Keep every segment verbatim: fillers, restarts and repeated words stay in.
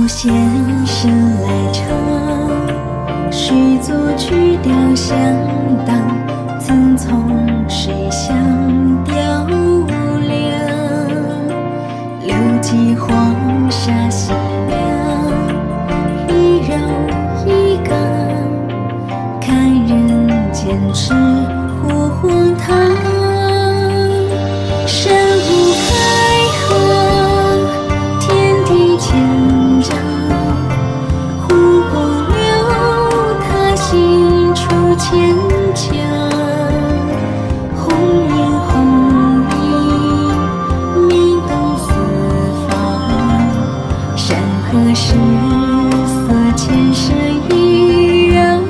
弦声来唱，虚作曲调相当，曾从水乡调量，流迹黄沙细凉，一柔一刚，看人间是火荒唐。山无开合，天地千丈，湖泊流，他心出千江。红颜红衣，名动四方，山河失色，千山依然。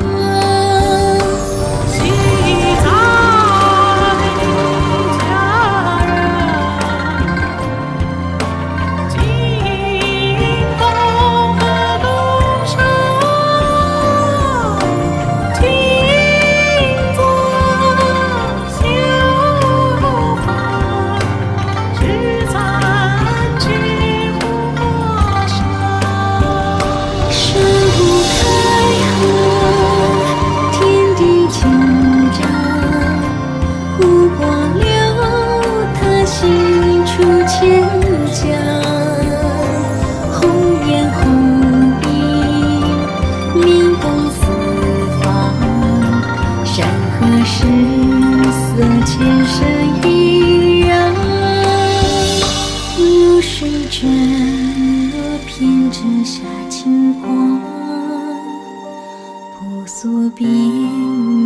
千江，红颜红衣，名动四方，山河失色，千山依然。流水倦了，偏折下清光，婆娑边